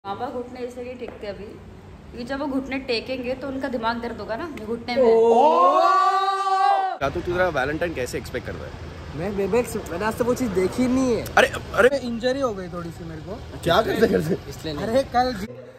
मामा घुटने इसलिए टेकते अभी क्योंकि जब वो घुटने टेकेंगे तो उनका दिमाग दर्द होगा ना घुटने में। क्या तू तेरा वैलेंटाइन कैसे एक्सपेक्ट कर रहा है? मैंने आज तो वो चीज देखी नहीं है। अरे इंजरी हो गई थोड़ी सी मेरे को। क्या करते इसलिए अरे कल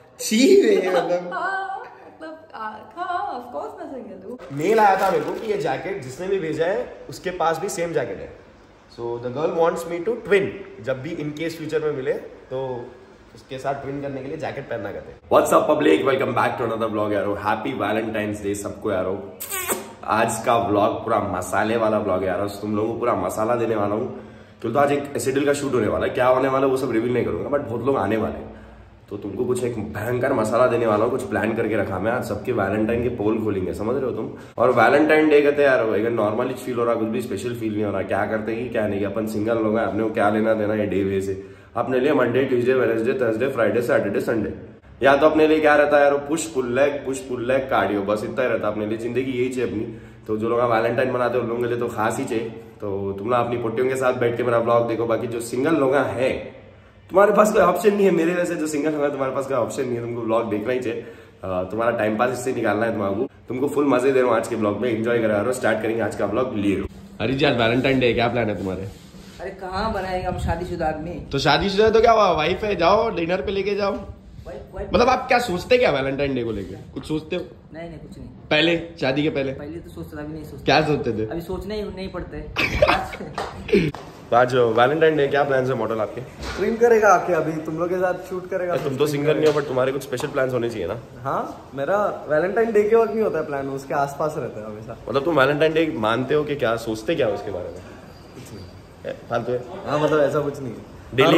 मेल आया था मेरे को कि ये जैकेट जिसने भी भेजा है उसके पास भी सेम जैकेट है। So the girl wants me to twin, जब भी इन केस फ्यूचर में मिले तो उसके साथ ट्विन करने के लिए जैकेट पहनना कहते हैं। What's up public, welcome back to another vlog यारो। हैप्पी वैलेंटाइंस डे सबको यारो। आज का व्लॉग पूरा मसाले वाला व्लॉग यारो, तुम लोगों को पूरा मसाला देने वाला हूँ क्योंकि तो आज एक एसिडल का शूट होने वाला है। क्या होने वाला है वो सब रिवील नहीं करूंगा, बट बहुत लोग आने वाले हैं तो तुमको कुछ एक भयंकर मसाला देने वाला हूँ। कुछ प्लान करके रखा मैं, आज सबके वैलेंटाइन के पोल खोलेंगे, समझ रहे हो तुम। और वैलेंटाइन डे कहते हैं यार, अगर नॉर्मली फील हो रहा, कुछ भी स्पेशल फील नहीं हो रहा, क्या करते हैं क्या नहीं, अपन सिंगल लोग हैं, अपने को क्या लेना देना है डे वे से। अपने लिए Monday Tuesday Wednesday Thursday Friday Saturday Sunday, या तो अपने लिए क्या रहता है यार, पुश पुल लेग कार्डियो, बस इतना ही रहता है अपने लिए। जिंदगी यही चाहिए अपनी। तो जो लोग वैलेंटाइन मनाते हैं उन लोगों के लिए तो खास ही चाहिए। तो तुम लोग अपनी पोटियों के साथ बैठ के मेरा ब्लॉग देखो। बाकी जो सिंगल लोग हैं, तुम्हारे पास कोई ऑप्शन नहीं है मेरे वैसे, जो सिंगल होगा तुम्हारे पास कोई ऑप्शन नहीं है, तुमको ब्लॉग देखना ही चाहिए। तुम्हारा टाइम पास इससे निकालना है तुमको फुल मजे दे रहा हूँ आज के ब्लॉग में, एंजॉय करा रहा हूँ। स्टार्ट करेंगे आज का ब्लॉग लिए। हरी जी आज वैलेंटाइन डे, क्या प्लान है तुम्हारे? अरे कहाँ बनाएगा, हम शादीशुदा आदमी। तो शादीशुदा तो क्या हुआ, वाइफ है, जाओ डिनर पे लेके जाओ। मतलब आप क्या सोचते क्या वैलेंटाइन डे को लेके, कुछ सोचते हो? नहीं कुछ नहीं। पहले शादी के पहले तो सोचता था, अभी नहीं सोचता। क्या सोचते थे? अभी सोचने ही नहीं पड़ते। तो आज वैलेंटाइन डे क्या प्लान है मॉडल आपके? ट्रिम करेगा आके, अभी तुम लोग के साथ शूट करेगा। तुम तो सिंगल नहीं हो, बट तुम्हारे कुछ स्पेशल प्लान होने चाहिए ना। हाँ, मेरा वैलेंटाइन डे के वक्त नहीं होता है प्लान, उसके आसपास रहता है हमेशा। मतलब तुम वैलेंटाइन डे मानते हो कि क्या सोचते क्या उसके बारे में? कुछ नहीं फालतू है। हाँ मतलब ऐसा कुछ नहीं है। डेली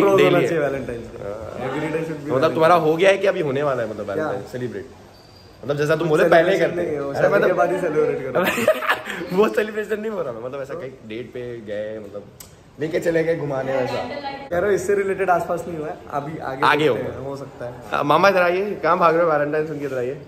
मतलब तुम्हारा हो गया है कि अभी होने वाला है? मतलब वैलेंटाइन सेलिब्रेट, मतलब जैसा तुम बोले पहले करते हैं। अरे मतलब बाद ही सेलिब्रेट करो। वो सेलिब्रेशन नहीं हो रहा, मतलब ऐसा कहीं डेट पे गए, मतलब लेके चले गए घुमाने, वैसा कह रहा हूँ। इससे रिलेटेड आसपास नहीं हुआ है, अभी आगे हो सकता है। मामा इधर आइए, कहाँ भाग रहे हो वैलेंटाइन सुन के? इधर आइए,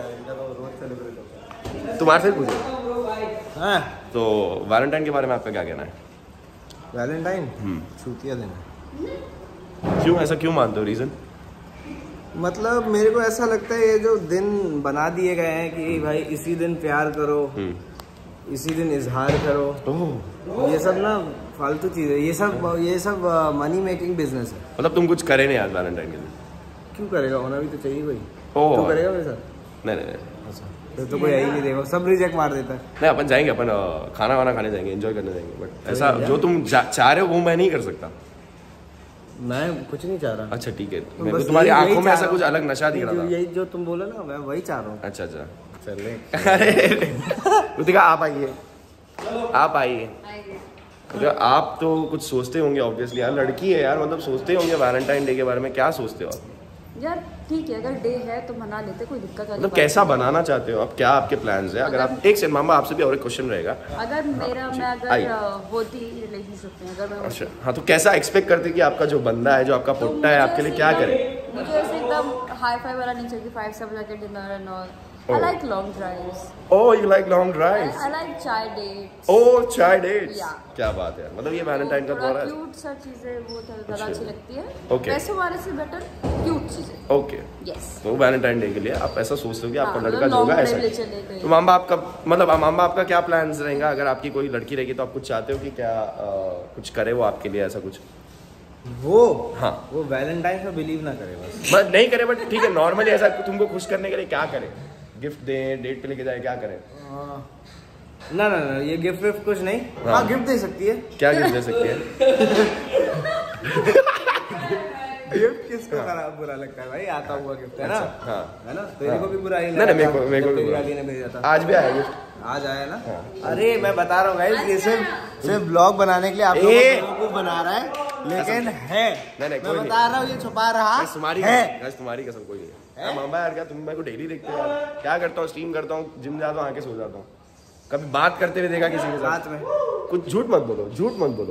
तुम्हारे से पूछो। हाँ तो वैलेंटाइन के बारे में आपका क्या कहना है? वैलेंटाइन छुट्टियाँ देना। क्यों, ऐसा क्यों मानते हो, रीजन? मतलब मेरे को ऐसा लगता है ये जो दिन बना दिए गए हैं कि भाई इसी दिन प्यार करो, इसी दिन इजहार करो, ये सब ना फालतू चीज है। ये सब मनी मेकिंग बिजनेस है। मतलब तुम कुछ करे नहीं आज वैलेंटाइन के दिन? क्यों करेगा, होना भी तो चाहिए कोई। तो करेगा मेरे साथ? नहीं तो कोई यही नहीं देगा, सब रिजेक्ट मार देता है। नहीं, अपन जाएंगे, अपन खाना वाना खाने जाएंगे, एंजॉय करने जाएंगे, बट ऐसा जो तुम चाह रहे हो वो मैं नहीं कर सकता। मैं कुछ नहीं चाह रहा। अच्छा ठीक है, मेरे को तुम्हारी आंखों में ऐसा कुछ अलग नशा दिख रहा था। यही जो तुम बोले ना, मैं वही चाह रहा हूँ। अच्छा चल आप आइए। तो आप तो कुछ सोचते होंगे ऑब्वियसली यार, लड़की है यार, मतलब सोचते होंगे वैलेंटाइन डे के बारे में। क्या सोचते हो आप? यार ठीक है, अगर डे है तो मना लेते, कोई दिक्कत वाली मतलब कैसा बनाना चाहते हो आप, क्या आपके प्लान्स है? अगर आप एक सेकंड मामा, आपसे भी और एक क्वेश्चन रहेगा। अगर मैं होती रिलेशनशिप में, अगर मैं अच्छा हाँ, तो कैसा एक्सपेक्ट करते कि आपका जो बंदा है, जो आपका पुट्टा है, आपके लिए क्या करे? मुझे ऐसे एकदम हाई फाई वाला नहीं चाहिए, 5 स्टार जाके dinner and all. I like long drives. Oh, you like long drives? I like chai dates. Oh, chai dates. Yeah. क्या बात है, मतलब ये वैलेंटाइन का थोड़ा क्यूट सा चीजें वो ज्यादा अच्छी लगती है। Okay. पैसों वाले से बेटर क्यूट चीजें। Okay. Yes. तो वैलेंटाइन डे के लिए आप ऐसा सोचते हो कि आपका लड़का जो होगा ऐसा। तो मामा आपका क्या प्लान्स रहेगा? अगर आपकी कोई लड़की रहेगी तो आप कुछ चाहते हो कि क्या कुछ करे वो आपके लिए, ऐसा कुछ? वो हाँ, वो वैलेंटाइन में बिलीव ना करे, बस नहीं करे, बट ठीक है, नॉर्मली ऐसा तुमको खुश करने के लिए क्या करे? गिफ्ट दे, डेट पे लेके जाए, क्या करें? ना ये गिफ्ट विफ्ट कुछ नहीं। हाँ गिफ्ट दे सकती है। क्या गिफ्ट दे सकती है? गिफ्ट किसको खराब बुरा लगता है भाई, आता हुआ गिफ्ट है ना। है ना, तेरे को भी बुरा ही नहीं, मेरे को भी भेजा था। आज भी आया गिफ्ट, आज आया ना। अरे मैं बता रहा हूँ गाइस, ये सिर्फ ब्लॉग बनाने के लिए आप लोगों को बना रहा है, लेकिन है नहीं मैं बता रहा हूँ, ये छुपा रहा है। तुम्हारी कसम कोई नहीं है। मामा यार, क्या तुम मेरे को डेली देखते हो यार? क्या करता हूँ, स्ट्रीम करता हूँ, जिम जाता हूँ, आके सो जाता हूँ। कभी बात करते हुए देखा किसी के साथ में? कुछ झूठ मत बोलो। झूठ नहीं बोल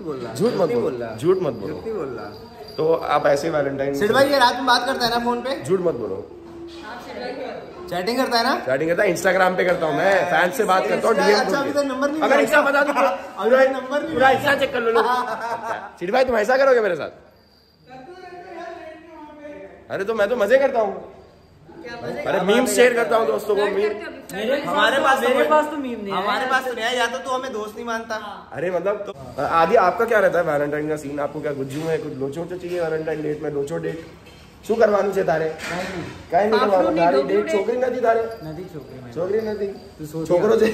रहा। तो आप ऐसे वैलेंटाइन सिड भाई ये रात में बात करता है ना फोन पे? झूठ मत बोलो। चैटिंग करता है ना? चैटिंग करता है, इंस्टाग्राम पे करता हूँ मैं, फैन से बात करता हूँ, डीएम। नंबर नहीं, अगर इंस्टा बता दो, नंबर पूरा इंस्टा चेक कर लो। सिड भाई तुम ऐसा करोगे मेरे साथ? अरे तो मैं तो मजे करता हूँ, अरे मीम्स शेयर करता हूँ दोस्तों को। हमारे पास तो मीम नहीं है, हमारे पास तो नहीं है, या तो तू हमें दोस्त नहीं मानता। अरे मतलब तो आदि आपका क्या रहता है वैलेंटाइन का सीन? आपको क्या गुज्जू है, कुछ लोचो चाहिए वैलेंटाइन डेट में? लोचो डेट શું કરવાનું છે તારે? કાઈ નહીં કરવાનું, તારી ડેટ છોકરી નથી તારે? નથી છોકરી નથી, છોકરો છે।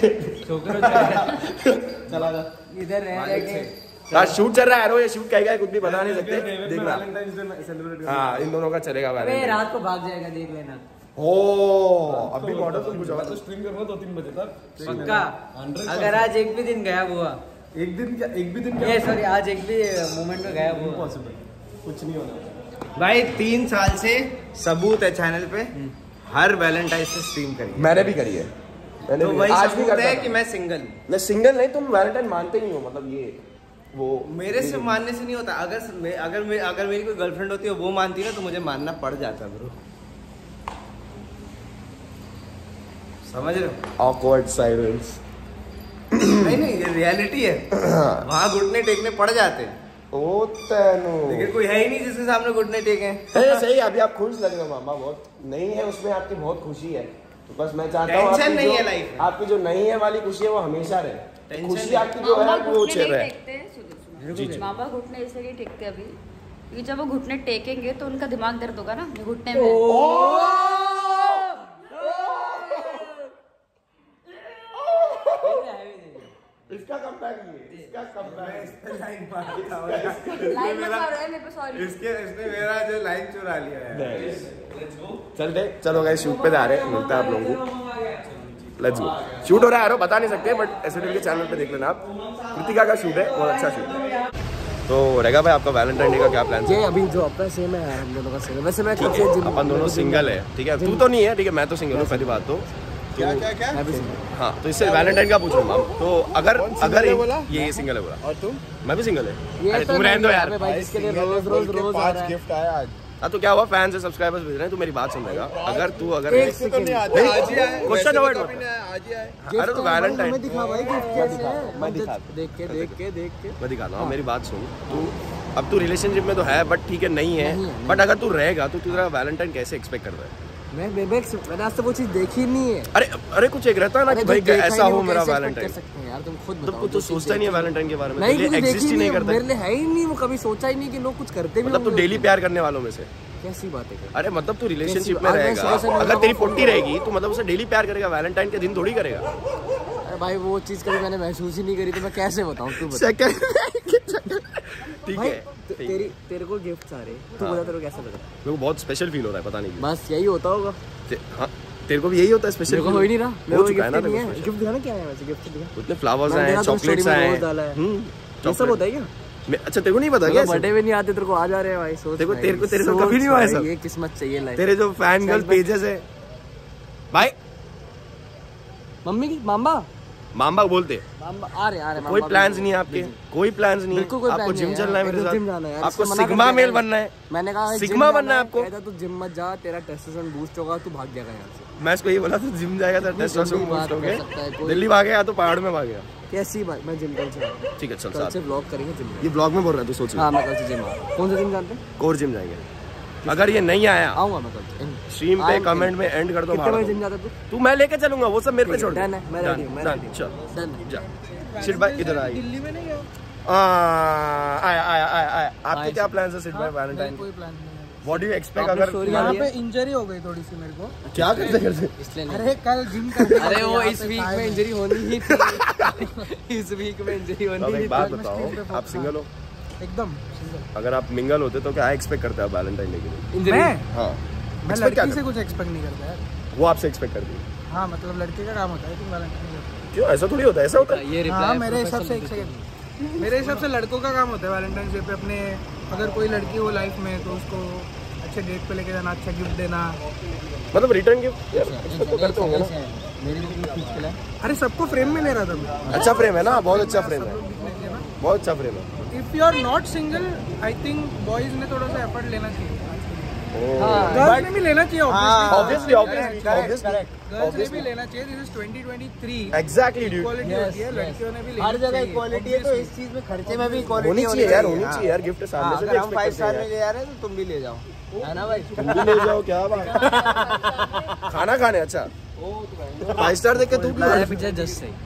चला जा इधर रह आज शूट चल रहा है यारो, ये शूट कहेगा कुछ भी बता नहीं सकते, देखना। हाँ इन दोनों का चलेगा वैलेंटाइन। रात को भाग जाएगा, देख लेना। ओ अभी मॉडल तो कुछ और स्ट्रीम करूंगा 2-3 बजे तक पक्का। अगर आज एक भी दिन गायब हुआ, एक भी दिन ये सॉरी आज एक भी मोमेंट में गायब हुआ, पॉसिबल कुछ नहीं होना भाई 3 साल से सबूत है चैनल पे, हर वैलेंटाइन से स्ट्रीम करी। मैंने भी करी है, मैंने तो भी वही आज भी सबूत करता है था। कि मैं सिंगल हूँ। मैं सिंगल नहीं, तुम वैलेंटाइन मानते नहीं हो, मतलब ये वो मेरे से मानने से नहीं होता। अगर मेरी कोई गर्लफ्रेंड होती है वो मानती है ना, तो मुझे मानना पड़ जाता ब्रो, समझ रहे हो? Awkward silence. नहीं ये रियलिटी है, वहाँ घुटने टेकने पड़ जाते हैं, ओ तेनु, लेकिन कोई है ही नहीं जिसके सामने घुटने टेके। सही। अभी आप खुश लग रहे हो मामा, बहुत नहीं है उसमें आपकी बहुत खुशी है, तो बस मैं चाहता हूँ टेंशन नहीं है लाइफ में। आपकी जो नहीं है वाली खुशी है वो हमेशा रहे, टेंशन खुशी नहीं। आपकी जो है वो चल रहा है। है मामा घुटने इसलिए नहीं टेकते अभी, क्योंकि जब वो घुटने टेकेंगे तो उनका दिमाग दर्द होगा ना घुटने में। इसका कमबैक ये, इसका कमबैक लाइन लगा रहा है मेरे पे, सॉरी। इसने मेरा जो लाइन चुरा लिया है। चलते चलो गाइस, शूट पे जा रहे हैं, मिलता है आप लोगों को। Let's go. शूट हो रहा है यारो, बता नहीं सकते, बट एसएडीएल के चैनल पे देख लेना आप। कृतिका का शूट है, बहुत अच्छा शूट है। तो रेगा भाई आपका वैलेंटाइन डे का क्या प्लान है? अभी जो अपना सेम है, हम दोनों का सेम है। वैसे मैं ठीक है, अपन दोनों सिंगल है, ठीक है? तू तो नहीं है, ठीक है? मैं तो सिंगल हूँ, पहली बात तो क्या हाँ, तो इससे वैलेंटाइन का पूछ रहा हूँ। तो अगर ये सिंगल है बोला, और तुम? मैं भी सिंगल है। अरे तुम रहने दो यार भाई, जिसके लिए रोज 5 गिफ्ट आया आज। हाँ तो क्या हुआ, फैन से सब्सक्राइबर्स भेज रहे हैं, तू मेरी बात सुन लेगा। अगर तू अगर तो नहीं आते, आज ही आए, क्वेश्चन अवॉइड आज ही आए। अरे तो वैलेंटाइन मैं दिखा भाई गिफ्ट कैसे है, मैं दिखा देख के मैं दिखाता हूँ, मेरी बात सुन। तू अब तू रिलेशनशिप में तो है, बट ठीक है नहीं है, बट अगर तू रहेगा तो तू तेरा वैलेंटाइन कैसे एक्सपेक्ट कर रहा है? मैंने आज तक वो चीज देखी नहीं है। अरे कुछ एक रहता है ना कि भाई ऐसा हो मेरा वैलेंटाइन। यार तुम खुद तो तू तो सोचता ही नहीं है वैलेंटाइन के बारे में, नहीं, एग्जिस्ट ही नहीं करता। मेरे लिए है ही नहीं, वो कभी सोचा ही नहीं कि लोग कुछ करते भी। मतलब तू डेली प्यार करने वालों में से कैसी बात है? अरे मतलब तू रिलेशनशिप में रहेगा, अगर तेरी पोटी रहेगी तो मतलब उसे डेली प्यार करेगा, वैलेंटाइन के दिन थोड़ी करेगा। अरे भाई वो चीज कभी मैंने महसूस ही नहीं करी, तो मैं कैसे बताऊं? तू बता। ठीक है, तेरे को गिफ्ट आ रहे, तू बता तेरे को कैसा लगा? मेरे को बहुत स्पेशल फील हो रहा है, पता नहीं क्यों। बस यही होता होगा। हाँ तेरे को भी यही होता है स्पेशल? हो ही नहीं रहा, हो चुका है ना। गिफ्ट दिखाना क्या है वैसे? गिफ्ट दिखा, उतने फ्लावर्स आए, चॉकलेट्स आए, ये सब होता है क्या? अच्छा तेरे को नहीं पता क्या? बर्थडे में नहीं आते, तेरे को आ जा रहे हैं भाई। सोच, तेरे को कभी नहीं हुआ है सब? ये किस्मत चाहिए लाइफ। तेरे जो फैन गर्ल पेजेस है भाई, मम्मी की मामा बोलते आ रहे कोई प्लान्स नहीं है आपके? कोई प्लान्स नहीं है आपको? जिम चलना है मेरे साथ? आपको सिग्मा मेल बनना है? मैंने कहा सिग्मा बनना है आपको? तू जिम मत जा, तेरा टेस्टोस्टेरोन बूस्ट होगा, तू भाग जाएगा यहाँ से। मैं इसको ये बोला था जिम जाएगा तो टेस्टोस्टेरोन बूस्ट हो गया, दिल्ली भाग गया तो पहाड़ में भाग गया। कैसी बात, मैं जिम कल से, ठीक है चल कल से ब्लॉग करेंगे जिम। ये ब्लॉग में बोल रहा है तू? सोच हाँ मैं कल से जिम आऊंगा। कौन सा जिम जानते हैं? कोर जिम जाएंगे। अगर ये नहीं आया आऊंगा मैं कल स्ट्रीम पे, कमेंट में एंड कर दो। कितने बजे जिम जाता है तू? मैं लेके चलूंगा, वो सब मेरे पे छोड़ दे। डन है, मैं रेडी हूं, मैं रेडी हूं। चल डन जा। सिट भाई इधर आई। दिल्ली में नहीं गया? आया। आपके क्या प्लान है सिट भाई वैलेंटाइन? कोई प्लान नहीं है। What do you expect? अगर यहाँ पे इंजरी हो गई थोड़ी सी मेरे को। क्या करते इसलिए अरे कल जिम करने अरे वो इस वीक में इंजरी होनी ही थी। इस वीक में इंजरी होनी ही एक बात बताओ, आप सिंगल हो? एकदम। अगर आप मिंगल होते तो क्या एक्सपेक्ट करते हैं वैलेंटाइन डे के दिन? मैं हाँ मैं लड़की से कुछ एक्सपेक्ट नहीं करता यार। वो आपसे एक्सपेक्ट करती है? हाँ मतलब लड़के का काम होता है तुम वैलेंटाइन। क्यों ऐसा थोड़ी होता है? ऐसा होता है? ये हाँ मेरे हिसाब से, एक सेकंड, मेरे हिसाब से लड़कों का काम होता है वैलेंटाइन डे पे अपने, अगर कोई लड़की हो लाइफ में तो उसको अच्छे डेट पे लेके जाना, अच्छा गिफ्ट देना। मतलब रिटर्न गिफ्ट एक्सपेक्ट तो करते होंगे ना? मेरे लिए भी खींच के लाए। अरे सबको फ्रेम में ले रहा था मैं। अच्छा फ्रेम है ना, बहुत अच्छा फ्रेम है, बहुत अच्छा फ्रेम है। If you are not single, I think boys ने थोड़ा सा एफर्ट लेना चाहिए। हाँ, गर्ल्स ने भी लेना चाहिए ऑब्वियसली गर्ल्स ने भी लेना चाहिए। This is 2023 exactly dude, equality होती है, लड़कियों ने भी लेना हर जगह चाहिए। इक्वालिटी है, तो इस चीज में खर्चे में भी इक्वालिटी होनी चाहिए यार, होनी चाहिए यार। गिफ्ट सामने से अगर हम 5 स्टार में ले जा रहे हैं तो तुम भी ले जाओ, है ना भाई? तुम भी ले जाओ, क्या बात। खाना खाने, अच्छा 5 स्टार देख के तू पिक्चर जस्ट सही।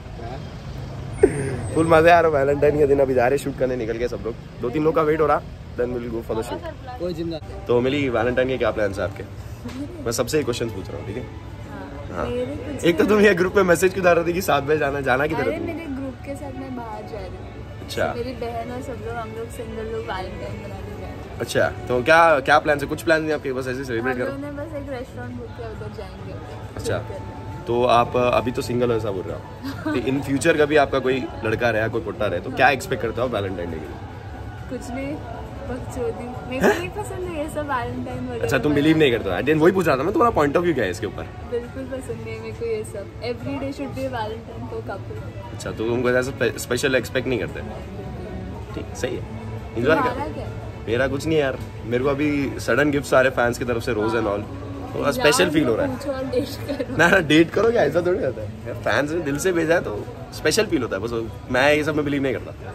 फुल मजा आ रहा है। वैलेंटाइन के दिन अभी जा रहे शूट करने, निकल गए सब लोग। 2-3 लोग का वेट हो रहा, then will go for the shoot. कोई जिंदा तो मिली वैलेंटाइन के क्या प्लान्स है आपके? मैं सबसे क्वेश्चन पूछ रहा हूँ, ठीक है? हाँ। एक तो तुम ये ग्रुप में मैसेज क्यों डाल रही थी कि साथ में जाना किधर है? मेरे ग्रुप के साथ मैं बाहर जा रही हूँ। अच्छा, मेरी बहन और सब लोग, हम लोग सिंगल लोग वैलेंटाइन मनाने जा रहे हैं। अच्छा, तो क्या प्लान है? कुछ प्लान नहीं आपके? बस ऐसे सेलिब्रेट करो? हम लोगों ने बस एक रेस्टोरेंट बुक किया, उधर जाएंगे। अच्छा, तो आप अभी तो सिंगल हो ऐसा बोल रहे हो, तो इन फ्यूचर कभी आपका कोई लड़का रहे, कोई पुट्टा रहे, तो क्या एक्सपेक्ट करते हो वैलेंटाइन डे के लिए? कुछ नहीं, बकचोदी। मेरे को नहीं पसंद है ये सब वैलेंटाइन वगैरह। अच्छा, तुम बिलीव नहीं करते हो? आई वही पूछ रहा था मैं, तुम्हारा पॉइंट ऑफ व्यू क्या है इसके ऊपर? बिल्कुल पसंद नहीं मेरे को ये सब। Every day should be Valentine for couple. अच्छा, तो तुम ऐसा स्पेशल एक्सपेक्ट नहीं करते? ठीक, सही है, एंजॉय तुम्हारा कर। क्या? मेरा कुछ नहीं यार, मेरे को अभी सडन गिफ्ट आ रहे फैंस की तरफ से, रोज एंड ऑल, तो स्पेशल फील हो रहा है। ना डेट करो क्या, ऐसा थोड़ी होता है। फैंस ने दिल से भेजा है तो स्पेशल फील होता है, बस मैं ये सब में बिलीव नहीं करता।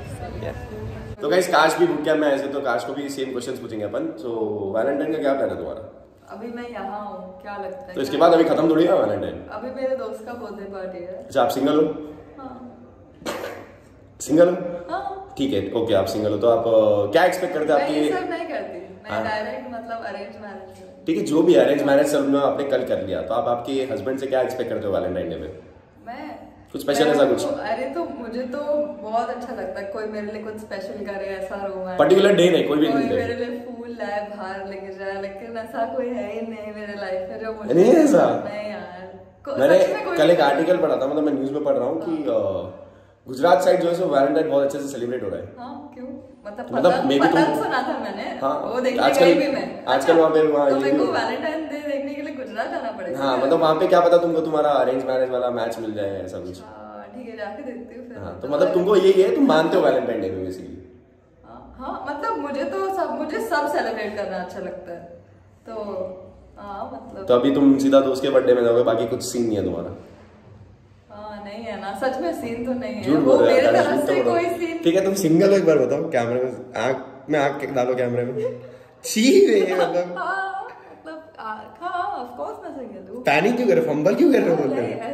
तो गाइस, काश भी बुक किया मैं ऐसे, तो काश को भी सेम क्वेश्चंस पूछेंगे अपन। सो वैलेंटाइन का क्या प्लान है तुम्हारा? अभी मैं यहाँ हूँ, क्या लगता है? तो इसके बाद अभी खत्म थोड़ी है वैलेंटाइन? अभी मेरे दोस्त का बर्थडे पार्टी है। अच्छा, आप सिंगल हो? हाँ। सिंगल हो? हाँ। ठीक है, ओके, आप सिंगल हो तो आप क्या एक्सपेक्ट करते हो मैं ये आपकी? सब नहीं करती, मैं हाँ। डायरेक्ट मतलब अरेंज मैरिज। ठीक है, जो भी अरेंज मैरिज सब में आपने कल कर लिया, तो आप आपके हस्बैंड से क्या एक्सपेक्ट करते हो वैलेंटाइन डे में? मैं कुछ स्पेशल ऐसा कुछ? अरे तो मुझे तो बहुत अच्छा लगता है कोई मेरे लिए कुछ स्पेशल करे, ऐसा रोमांटिक पर्टिकुलर डे नहीं, कोई भी कोई दिन मेरे लिए फूल लाए बाहर लेके जाए, लेकिन ऐसा कोई है ही नहीं मेरे लाइफ में जो मुझे नहीं ऐसा। नहीं यार, मैंने सच में कोई कल एक नहीं। आर्टिकल पढ़ा था, मतलब मैं न्यूज में पढ़ रहा हूँ कि गुजरात साइड जो है वैलेंटाइन बहुत अच्छे से सेलिब्रेट हो रहा है। हाँ, क्यों? मतलब पतंग maybe तुम- सुना था मैंने। हाँ, वो देखने आजकल- गई भी मैं। आजकल वहाँ पे वहाँ तो ये मेरे को भी- वैलेंटाइन डे देखने के लिए गुजरात जाना पड़ेगा। हाँ, मतलब वहाँ पे क्या पता तुमको तुम्हारा अरेंज मैरिज वाला मैच मिल जाए, ऐसा कुछ। हाँ, ठीक है, जाके देखती हूँ फिर। हाँ, तो मतलब तुमको यही है, तुम मानते हो वैलेंटाइन डे में बेसिकली? हाँ, मतलब मुझे सब सेलिब्रेट करना अच्छा लगता है, तो हाँ मतलब। तो अभी तुम सीधा दोस्त के बर्थडे में जाओगे, बाकी कुछ सीन नहीं है तुम्हारा? हाँ, नहीं है ना, सच में सीन तो नहीं है। झूठ वो बोल रहे हो, मेरे पहले तरफ झूठ तो से बोलो। कोई सीन। ठीक है, तुम सिंगल हो, एक बार बताओ कैमरे में, आँख डालो कैमरे में। छी रे, मतलब हाँ, मतलब हाँ, ऑफ कोर्स मैं सिंगल हूँ। पैनिक क्यों कर रहे हो, फंबल क्यों कर रहे हो बोलते हैं?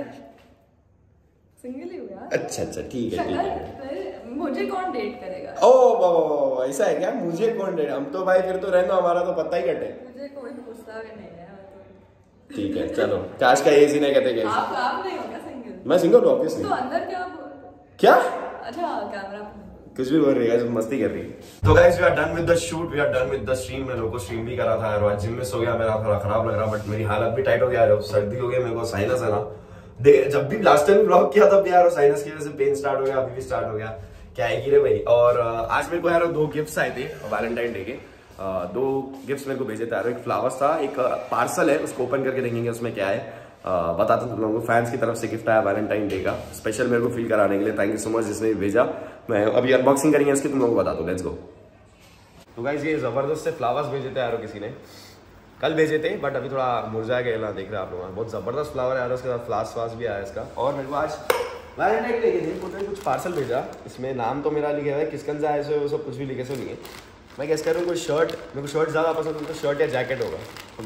सिंगल ही हूँ यार। अच्छा, ठीक है, ठीक है। मुझे कौन डेट करेगा? ओ बाबा, ऐसा है क्या? मुझे कौन डेट? हम तो भाई फिर तो रहना, हमारा तो पता ही कटे। मुझे कोई पूछता भी नहीं है। ठीक है, चलो, काश का ये सीन है, कहते हैं आप नहीं हो क्या सिंगल? मैं सिंगल हूँ ऑब्वियसली। तो अंदर क्या बोल? क्या अच्छा, कैमरा कुछ भी बोल रही है, मस्ती कर रही है। तो guys, we are done with the shoot, we are done with the stream. मैं लोगों को स्ट्रीम भी करा था यार, आज जिम में सो गया, मेरा थोड़ा खराब लग रहा, बट मेरी हालत भी टाइट हो गया यार, सर्दी हो गई, मेरे को साइनस है ना। जब भी लास्ट टाइम ब्लॉग किया तब यार साइनस की वजह से पेन स्टार्ट हो गया, अभी भी स्टार्ट हो गया, क्या है कि रे भाई। और आज मेरे को यार 2 गिफ्ट्स आए थे वैलेंटाइन डे के। 2 गिफ्ट्स मेरे को भेजे थे यार, एक फ्लावर्स था, एक पार्सल है, उसको ओपन करके देखेंगे उसमें क्या है। बताता हूँ तुम लोगों को, फैंस की तरफ से गिफ्ट आया वैलेंटाइन डे का, स्पेशल मेरे को फील कराने के लिए। थैंक यू सो मच जिसने भेजा। मैं अभी अनबॉक्सिंग करेंगे इसकी, तुम लोगों को बताता हूँ, लेट्स गो। तो गाइस, ये जबरदस्त से फ्लावर्स भेजे थे यार किसी ने, कल भेजे थे, बट अभी थोड़ा मुरझा गया, देख रहे हैं आप लोग। बहुत जबरदस्त फ्लावर है, उसके साथ फ्लावर्स भी आया इसका। और मेरे को आज वैलेंटाइन डे के दिन कुछ पार्सल भेजा, इसमें नाम तो मेरा लिखे हुआ है, किसकन से आए से वो सब कुछ भी लिखे से नहीं है। मैं गेस कर रहा हूँ कोई शर्ट, मेरे को शर्ट ज़्यादा पसंद है, तो शर्ट या जैकेट होगा।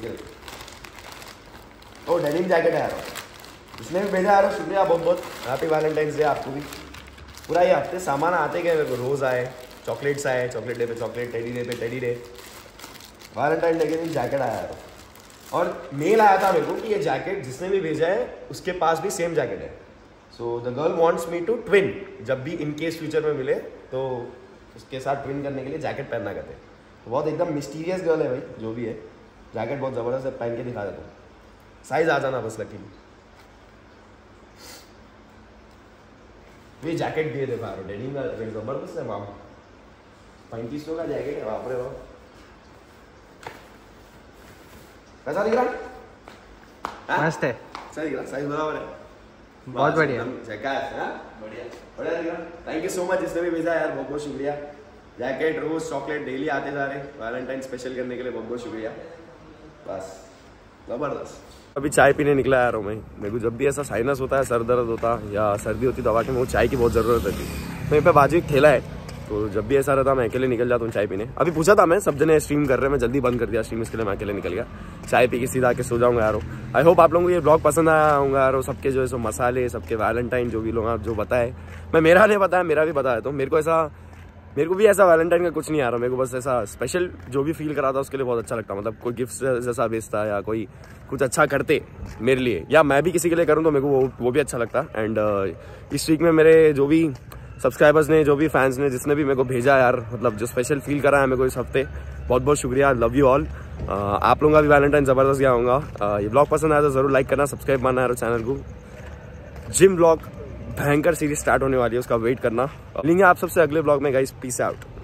ओ, डेनिम जैकेट है यार, इसने भी भेजा यार, शुक्रिया बहुत बहुत, हैप्पी वैलेंटाइंस डे आपको भी। पूरा ये हफ्ते सामान आते गए मेरे को, रोज़ आए, चॉकलेट्स आए, चॉकलेट डे पे चॉकलेट, टेडी डे पे टेडी डे, वैलेंटाइन डे के दिन जैकेट आया यार। और मेल आया था मेरे को कि ये जैकेट जिसने भी भेजा है उसके पास भी सेम जैकेट है। So the girl wants me to twin, जब भी इन केस फ्यूचर में मिले तो उसके साथ ट्विन करने के लिए जैकेट पहनना कहते हैं। तो बहुत एकदम मिस्टीरियस गर्ल है भाई, जो भी है। जैकेट बहुत ज़बरदस्त है, पहन के दिखा देता हूँ, साइज आ जाना बस लकीली। ये जैकेट दिए देखा रहा, डेनिम का जैकेट जबरदस्त है माम, 3500 का जैकेट है, बाप रे बाप। कैसा दिख रहा? मस्त है, सही दिख रहा, साइज बराबर है, बहुत बढ़िया, झकास, हाँ बढ़िया बढ़िया दिख रहा। थैंक यू सो मच जिसने भी भेजा यार, बहुत बहुत शुक्रिया। जैकेट, रोज, चॉकलेट डेली आते जा रहे, वैलेंटाइन स्पेशल करने के लिए बहुत बहुत शुक्रिया। बस जबरदस्त। अभी चाय पीने निकला यार मैं। मेरे को जब भी ऐसा साइनस होता है, सर दर्द होता या सर्दी होती दवा के, मेरे को चाय की बहुत ज़रूरत रहती है। मेरे पे बाजू एक ठेला है, तो जब भी ऐसा रहता मैं अकेले निकल जाता हूँ चाय पीने। अभी पूछा था मैं, सब जने स्ट्रीम कर रहे हैं, मैं जल्दी बंद कर दिया स्ट्रीम, इसके लिए मैं अकेले निकल गया। चाय पी के सीधा आके सो जाऊँगा यारो। आई होप आप लोगों को ये ब्लॉग पसंद आया होगा यारो। सबके जो है सो मसाले, सबके वैलेंटाइन जो भी लोग आप जो बताए, मैं मेरा नहीं बताया, मेरा भी बताया। तो मेरे को भी ऐसा वैलेंटाइन का कुछ नहीं आ रहा। मेरे को बस ऐसा स्पेशल जो भी फील करा था उसके लिए बहुत अच्छा लगता। मतलब कोई गिफ्ट जैसा बेचता या कोई कुछ अच्छा करते मेरे लिए, या मैं भी किसी के लिए करूँ तो मेरे को वो भी अच्छा लगता। एंड इस वीक में मेरे जो भी सब्सक्राइबर्स ने, जो भी फैंस ने, जिसने भी मेरे को भेजा यार, मतलब जो स्पेशल फील करा है मेरे को इस हफ्ते, बहुत बहुत शुक्रिया। Love you all. आप लोगों का भी वैलेंटाइन ज़बरदस्त गया होगा। ये ब्लॉग पसंद आया तो ज़रूर लाइक करना, सब्सक्राइब करना यार चैनल को। जिम ब्लॉग भयंकर सीरीज स्टार्ट होने वाली है, उसका वेट करना। मिलेंगे आप सबसे अगले ब्लॉग में गाइस। Peace out.